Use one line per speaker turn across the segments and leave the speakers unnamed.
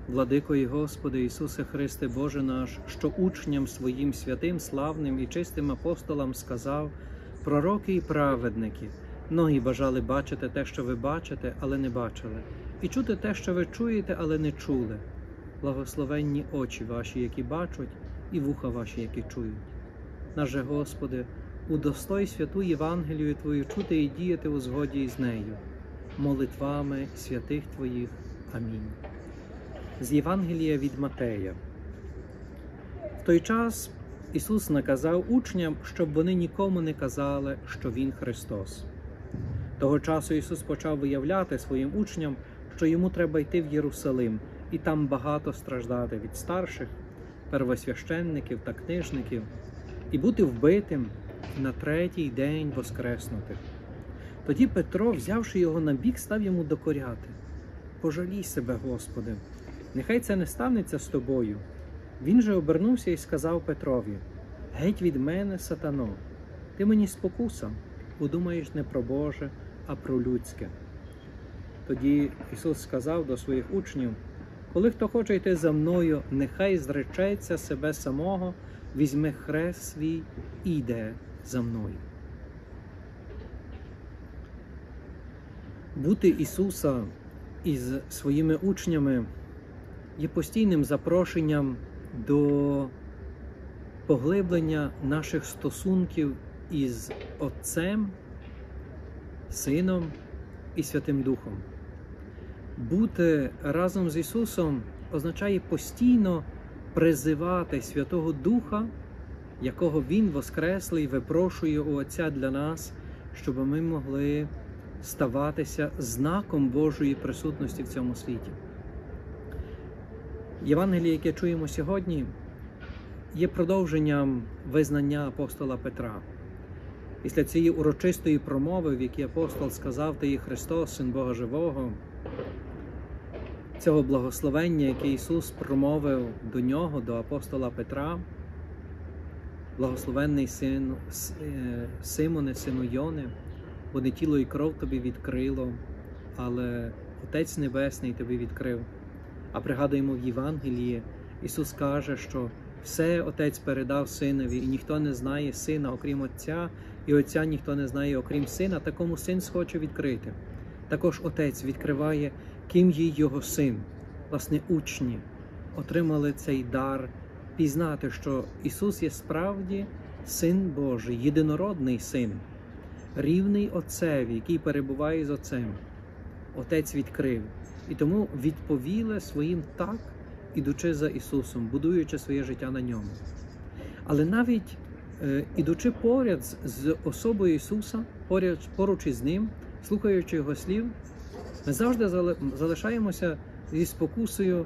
Владико і Господи Ісусе Христе, Боже наш, що учням своїм святим, славним і чистим апостолам сказав: пророки і праведники, многі бажали бачити те, що ви бачите, але не бачили, і чути те, що ви чуєте, але не чули. Благословенні очі ваші, які бачать, і вуха ваші, які чують. Наже Господи, удостой святу Євангелію Твою чути і діяти у згоді із нею, молитвами святих Твоїх. Амінь. З Євангелія від Матея. В той час Ісус наказав учням, щоб вони нікому не казали, що Він Христос. Того часу Ісус почав виявляти своїм учням, що йому треба йти в Єрусалим і там багато страждати від старших, первосвященників та книжників, і бути вбитим, і на третій день воскреснути. Тоді Петро, взявши його на бік, став йому докоряти: «Пожалій себе, Господи, нехай це не станеться з тобою». Він же обернувся і сказав Петрові: «Геть від мене, сатано, ти мені спокуса, бо думаєш не про Боже, а про людське». Тоді Ісус сказав до своїх учнів: «Коли хто хоче йти за мною, нехай зречеться себе самого, візьме хрест свій і йде за мною». Бути Ісуса із своїми учнями є постійним запрошенням до поглиблення наших стосунків із Отцем, Сином і Святим Духом. Бути разом з Ісусом означає постійно призивати Святого Духа, якого Він воскреслий випрошує у Отця для нас, щоб ми могли ставатися знаком Божої присутності в цьому світі. Євангеліє, яке чуємо сьогодні, є продовженням визнання апостола Петра. Після цієї урочистої промови, в якій апостол сказав: «Ти є Христос, Син Бога Живого», цього благословення, яке Ісус промовив до нього, до апостола Петра: «Благословенний син Симоне, сину Йони, бо не тіло і кров тобі відкрило, але Отець Небесний тобі відкрив». А пригадуємо в Євангелії, Ісус каже, що все Отець передав Синові, і ніхто не знає Сина, окрім Отця, і Отця ніхто не знає, окрім Сина, такому Син схоче відкрити. Також Отець відкриває, ким є Його Син. Власне, учні отримали цей дар пізнати, що Ісус є справді Син Божий, єдинородний Син, рівний Отцеві, який перебуває з Отцем. Отець відкрив. І тому відповіли своїм «так», ідучи за Ісусом, будуючи своє життя на Ньому. Але навіть ідучи поряд з особою Ісуса, поруч із Ним, слухаючи Його слів, ми завжди залишаємося зі спокусою,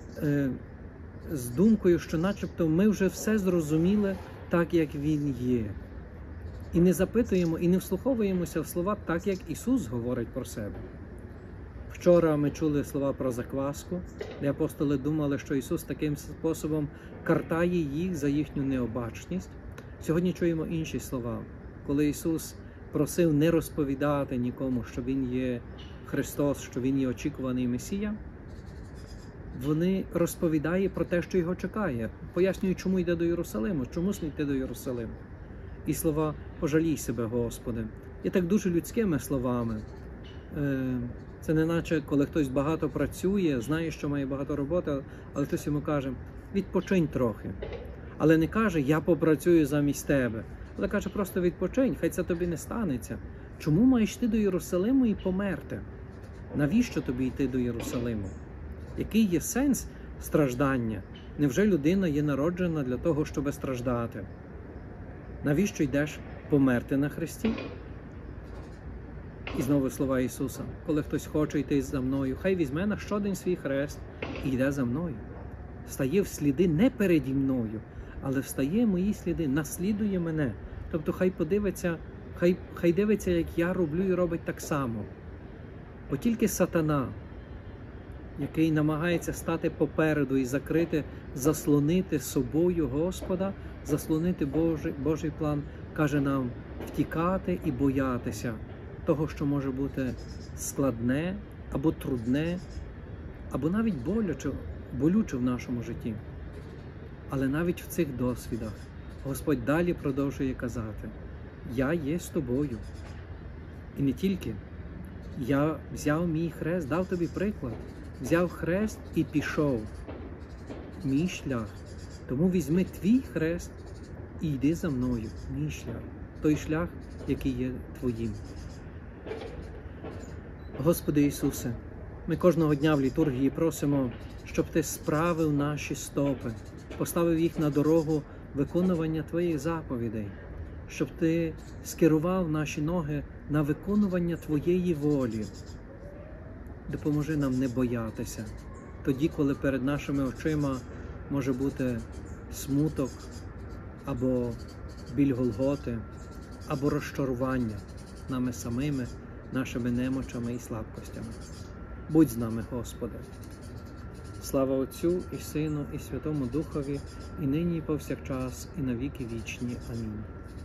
з думкою, що начебто ми вже все зрозуміли так, як Він є. І не запитуємо, і не вслуховуємося в слова так, як Ісус говорить про себе. Вчора ми чули слова про закваску, де апостоли думали, що Ісус таким способом картає їх за їхню необачність. Сьогодні чуємо інші слова, коли Ісус просив не розповідати нікому, що Він є Христос, що Він є очікуваний Месія. Вони розповідають про те, що Його чекає, пояснюють, чому йде до Єрусалиму, чому слід йти до Єрусалиму. І слова «пожалій себе, Господи» є так дуже людськими словами. Це не наче, коли хтось багато працює, знає, що має багато роботи, але хтось йому каже: «Відпочинь трохи». Але не каже: «Я попрацюю замість тебе». Але каже: «Просто відпочинь, хай це тобі не станеться». Чому маєш йти до Єрусалиму і померти? Навіщо тобі йти до Єрусалиму? Який є сенс страждання? Невже людина є народжена для того, щоб страждати? Навіщо йдеш померти на хресті? І знову слова Ісуса: «Коли хтось хоче йти за мною, хай візьме на щодень свій хрест і йде за мною». Стає в сліди не переді мною, але встає мої сліди, наслідує мене. Тобто хай подивиться, хай дивиться, як я роблю, і робить так само. Бо тільки сатана, який намагається стати попереду і закрити, заслонити собою Господа, заслонити Божий план, каже нам втікати і боятися того, що може бути складне, або трудне, або навіть боляче болюче в нашому житті. Але навіть в цих досвідах Господь далі продовжує казати: «Я є з тобою». І не тільки. Я взяв мій хрест, дав тобі приклад, взяв хрест і пішов. Мій шлях. Тому візьми твій хрест і йди за мною, мій шлях. Той шлях, який є твоїм. Господи Ісусе, ми кожного дня в літургії просимо, щоб Ти справив наші стопи, поставив їх на дорогу виконування Твоїх заповідей, щоб Ти скерував наші ноги на виконування Твоєї волі. Допоможи нам не боятися, тоді, коли перед нашими очима може бути смуток, або біль Голготи, або розчарування нами самими, нашими немочами і слабкостями. Будь з нами, Господи. Слава Отцю і Сину, і Святому Духові, і нині, і повсякчас, і на віки вічні. Амінь.